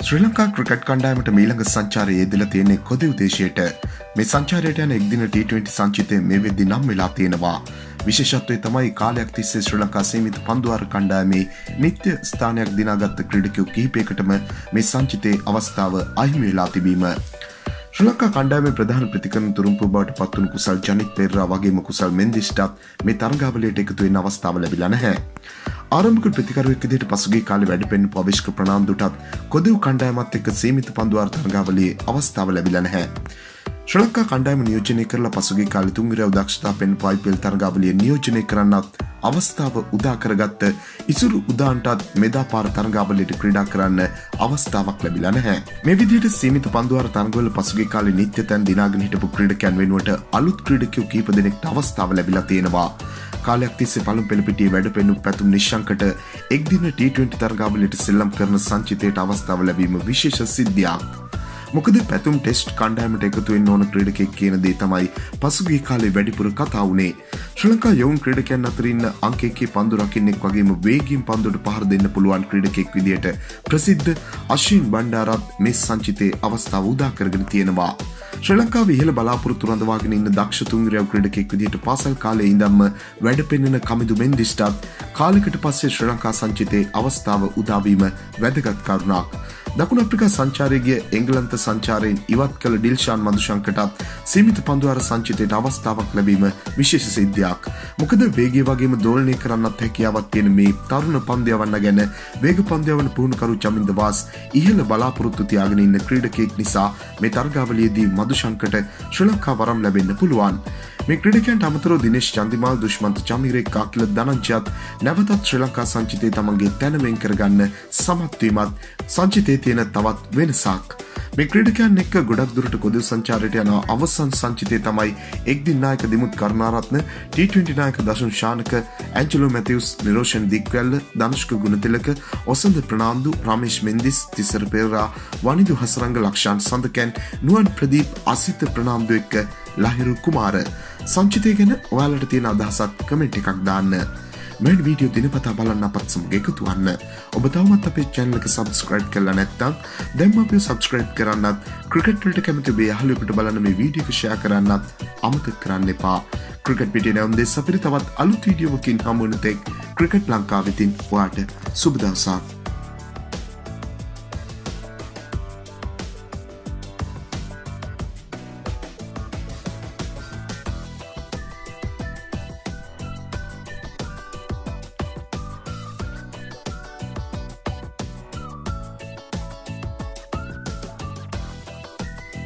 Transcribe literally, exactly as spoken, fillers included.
ශ්‍රී Lanka cricket කණ්ඩායමට මීළඟ සංචාරයේ යෙදලා තියෙන කොදිව් දේශයට මේ සංචාරයට යන එක්දින ටී ට්වෙන්ටි සංචිතය මේ වෙද්දි නම් වෙලා තියෙනවා. විශේෂත්වය තමයි කාලයක් තිස්සේ ශ්‍රී ලංකා සීමිත පන්දුවාර කණ්ඩායමේ නිත්‍ය ස්ථානයක් දිනාගත් ක්‍රීඩකයෝ කිහිපයකටම මේ සංචිතයේ අවස්ථාව අහිමි වෙලා තිබීම. ශ්‍රී ලංකා කණ්ඩායමේ ප්‍රධාන ප්‍රතිකරණ තුරුම්පුව බවට පත්වුණු කුසල් ජනිත් පෙරේරා වගේම කුසල් මෙන්දිස්ටත් මේ තරගාවලියට එකතු වෙන්න අවස්ථාව ලැබිලා නැහැ. ආරම්භක ප්‍රතිකරුවෙක් විදිහට පසුගිය කාලේ වැඩ පෙන්වපු අවිෂ්ක ප්‍රනාන්දුටත් කොදිව් කණ්ඩායමත් එක්ක සීමිත පන්දුවාර තරගාවලියේ අවස්ථාව ලැබිලා නැහැ. ශ්‍රී ලංකා කණ්ඩායම නියෝජනය කරලා පසුගිය කාලේ තුන්වෙනි දක්ෂතා පෙන්වපු ආයි පී එල් තරගාවලිය නියෝජනය කරන්නත් අවස්ථාව උදා කරගත්ත ඉසුරු උදාන්ටත් මෙදා පාර තරගාවලියට ක්‍රීඩා කරන්න අවස්ථාවක් ලැබිලා නැහැ. මේ විදිහට සීමිත පන්දුවාර තරගවල පසුගිය කාලේ නිත්‍ය තැන් දිනාගෙන හිටපු ක්‍රීඩකයන් වෙනුවට අලුත් ක්‍රීඩකයෝ කීප දෙනෙක්ට අවස්ථාව ලැබිලා තියෙනවා. කාලයක් තිස්සේ පළමු පෙළ පිටියේ වැඩ පෙන්වපු පැතුම් නිශ්ශංකට එක්දින ටී ට්වෙන්ටි තරගාවලියට සෙල්ලම් කරන සංචිතයට අවස්ථාව ලැබීම විශේෂ සිද්ධියක්. මොකද පැතුම් ටෙස්ට් කණ්ඩායමට එකතු වෙන්න ඕන ක්‍රීඩකෙක් කියන දේ තමයි පසුගිය කාලේ වැඩිපුර කතා වුණේ. ශ්‍රී ලංකා යොවුන් ක්‍රීඩකයන් අතර ඉන්න අංක එකේ පන්දු රකින්නෙක් වගේම වේගයෙන් පන්දුවට පහර දෙන්න පුළුවන් ක්‍රීඩකෙක් විදියට ප්‍රසිද්ධ අශ්වින් බණ්ඩාරත් මේ සංචිතයේ අවස්ථාව උදා කරගෙන තියෙනවා. ශ්‍රී ලංකාවේ ඉහළ බලාපොරොත්තු රඳවාගෙන ඉන්න දක්ෂ තුන්වෙනි ක්‍රීඩකෙක් විදියට පාසල් කාලේ ඉඳන්ම වැඩ පෙන්වන කමිදු මෙන්දිස්ටත් කාලයකට පස්සේ ශ්‍රී ලංකා සංචිතයේ අවස්ථාව උදා වීම වැදගත් කරුණක්. දකුණු අප්‍රිකා සංචාරයේ ගිය එංගලන්ත සංචාරයෙන් ඉවත් කළ ඩිල්ෂාන් මදුශංකටත් සීමිත පන්දුවාර සංචිතයට අවස්ථාවක් ලැබීම විශේෂ සිද්ධියක්. මොකද වේගය වගේම දෝලනය කරන්නත් හැකියාවක් තියෙන මේ තරුණ පන්දු ගැන වේග පන්දු යවන පුහුණුකරු චමින්ද වාස් ඉහළ බලාපොරොත්තු තියාගෙන ඉන්න ක්‍රීඩකයෙක් නිසා මේ තරගාවලියේදී මදුශංකට ශ්‍රී ලංකා වරම් ලැබෙන්න පුළුවන්. මේ ක්‍රීඩකයන්ට අමතරව දිනේෂ් චන්දිමාල් දුෂ්මන්ත චමීරෙක් අකිල ධනංජයත් නැවතත් ශ්‍රී ලංකා සංචිතයේ තමන්ගේ තැන වෙන් කරගන්න සමත් වීමත් සංචිතයේ තියෙන තවත් වෙනසක්. මේ ක්‍රීඩකයන් එක්ක ගොඩක් දුරට කොදිව් සංචාරයට යන අවසන් සංචිතය තමයි එක්දින නායක දිමුත් කරුණාරත්න, ටී ට්වෙන්ටි නායක දසුන් ශානක, ඇන්ජලෝ මැතිව්ස්, නිරෝෂන් දික්වැල්ල, ධනුෂ්ක ගුණතිලක, ඔසන්ද ප්‍රනාන්දු, රමේෂ් මෙන්දිස්, තිසර පෙරේරා, වනිදු හසරංග, ලක්ෂාන් සඳකැන්, නුවන් ප්‍රදීප්, අසිත ප්‍රනාන්දු එක්ක ලහිරු කුමාර. සංචිතය ගැන ඔයාලට තියෙන අදහසක් කමෙන්ට් එකක් දාන්න. මෙවැනි වීඩියෝ දිනපතා බලන්න අපත් සමග එකතු වන්න. ඔබ තවමත් අපේ channel එක subscribe කරලා නැත්නම් දැන්ම අපිව subscribe කරන්නත්, ක්‍රිකට් වලට කැමති ඔබේ යාළුවෙකුට බලන්න මේ වීඩියෝ එක share කරන්නත් අමතක කරන්න එපා. ක්‍රිකට් පිටියේ නැවුම් දෙස අපිට තවත් අලුත් වීඩියෝවකින් හමු වෙන තෙක් ක්‍රිකට් ලංකාවෙන් ඔයාට සුබ දවසක්.